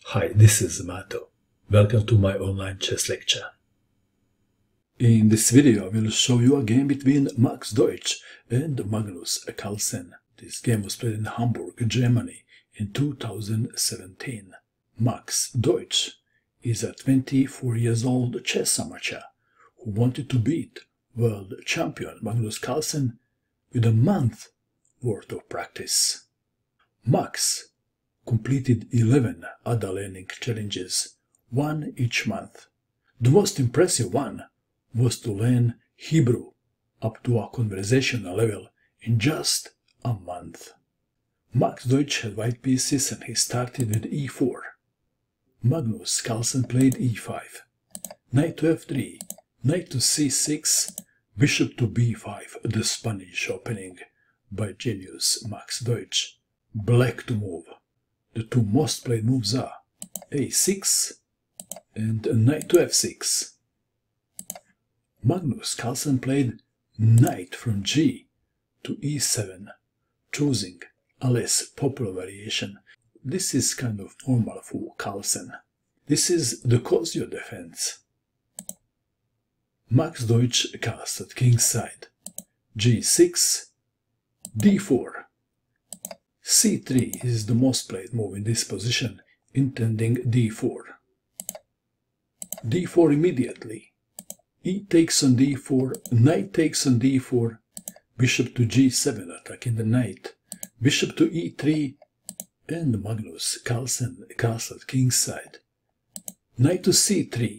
Hi, this is Mato. Welcome to my online chess lecture. In this video I will show you a game between Max Deutsch and Magnus Carlsen. This game was played in Hamburg, Germany in 2017. Max Deutsch is a 24 years old chess amateur who wanted to beat world champion Magnus Carlsen with a month worth of practice. Max completed 11 ADA learning challenges, one each month. The most impressive one was to learn Hebrew up to a conversational level in just a month. Max Deutsch had white pieces and he started with e4. Magnus Carlsen played e5, knight to f3, knight to c6, bishop to b5, the Spanish opening by genius Max Deutsch. Black to move. The two most played moves are a6 and knight to f6. Magnus Carlsen played knight from g to e7, choosing a less popular variation. This is kind of normal for Carlsen. This is the Cosio defense. Max Deutsch casted kingside, g6, d4. c3 is the most played move in this position, intending d4. d4 immediately. E takes on d4, knight takes on d4, bishop to g7 attacking the knight, bishop to e3, and Magnus Carlsen castled kingside. Knight to c3,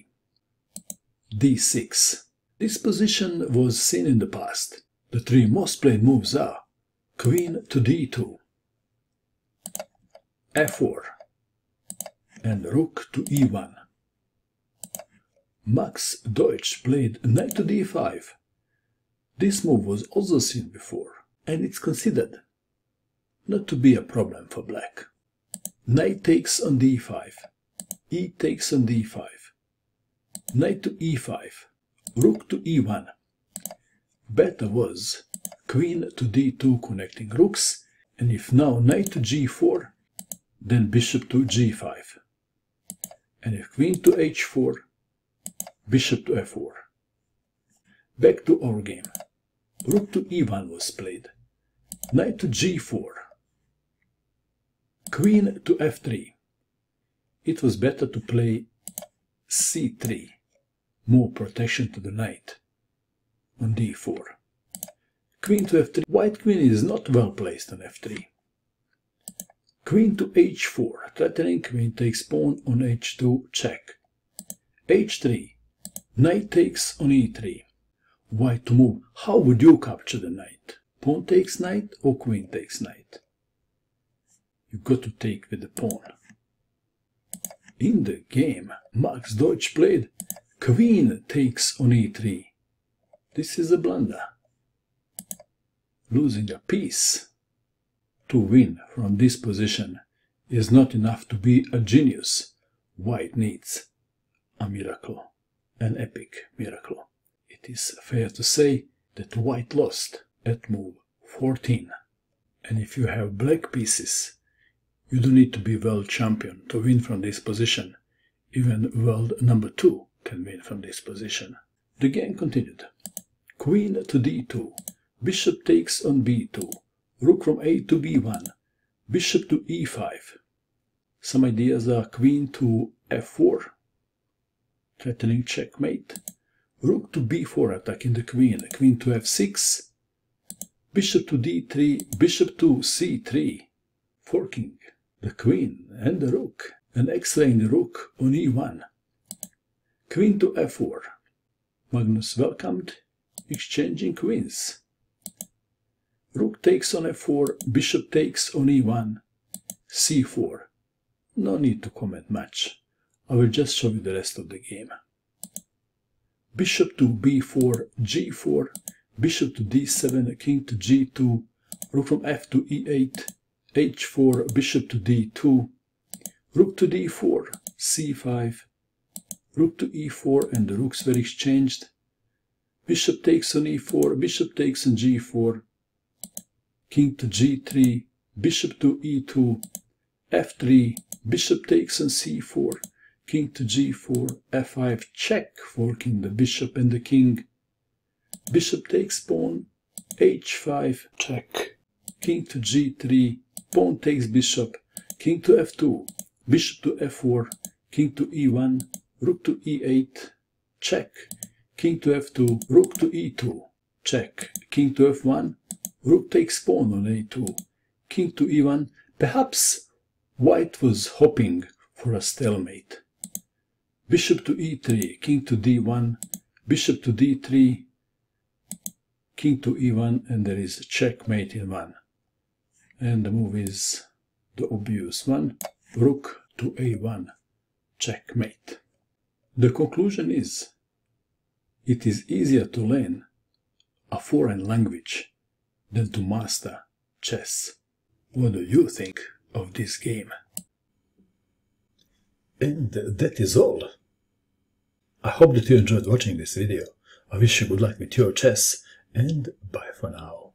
d6. This position was seen in the past. The three most played moves are queen to d2, f4, and rook to e1. Max Deutsch played knight to d5. This move was also seen before, and it's considered not to be a problem for black. Knight takes on d5, e takes on d5, knight to e5, rook to e1. Better was queen to d2 connecting rooks, and if now knight to g4, then bishop to g5. And if queen to h4, bishop to f4. Back to our game. Rook to e1 was played. Knight to g4. Queen to f3. It was better to play c3. More protection to the knight. On d4. Queen to f3. White queen is not well placed on f3. Queen to h4. Threatening queen takes pawn on h2, check. h3. Knight takes on e3. White to move. How would you capture the knight? Pawn takes knight or queen takes knight? You got to take with the pawn. In the game, Max Deutsch played queen takes on e3. This is a blunder. Losing a piece to win from this position is not enough to be a genius. White needs a miracle. An epic miracle. It is fair to say that white lost at move 14. And if you have black pieces, you don't need to be world champion to win from this position. Even world number 2 can win from this position. The game continued. Queen to d2, bishop takes on b2, rook from a to b1, bishop to e5. Some ideas are queen to f4, threatening checkmate, rook to b4 attacking the queen, queen to f6, bishop to d3, bishop to c3, forking the queen and the rook, and x-raying the rook on e1, queen to f4. Magnus welcomed exchanging queens. Rook takes on f4, bishop takes on e1, c4. No need to comment much. I will just show you the rest of the game. Bishop to b4, g4, bishop to d7, king to g2, rook from f to e8, h4, bishop to d2, rook to d4, c5, rook to e4, and the rooks were exchanged. Bishop takes on e4, bishop takes on g4, king to g3, bishop to e2, f3, bishop takes on c4, king to g4, f5, check, forking the bishop and the king. Bishop takes pawn, h5, check, king to g3, pawn takes bishop, king to f2, bishop to f4, king to e1, rook to e8, check, king to f2, rook to e2, check, king to f1, rook takes pawn on a2, king to e1. Perhaps white was hoping for a stalemate. Bishop to e3, king to d1, bishop to d3, king to e1, and there is a checkmate in one. And the move is the obvious one, rook to a1, checkmate. The conclusion is, it is easier to learn a foreign language than to master chess. What do you think of this game? And that is all. I hope that you enjoyed watching this video. I wish you good luck with your chess, and bye for now.